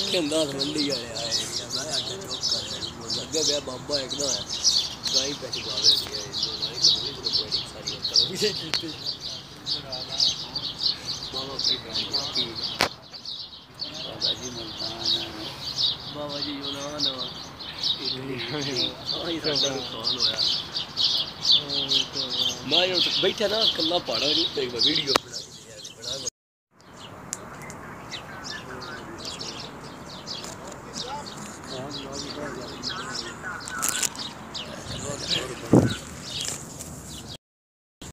आखे अंदाज मंडी वाले आए मैं आके चौक कर लगे गया बाबा एक ना गाय पैसे बावे दिया दोनों ही कोई सारी करो भी कीती बाबा की बाबा जी मुल्तान बाबा जी यूनान मैं बैठा ना कला पहाड़ा वीडियो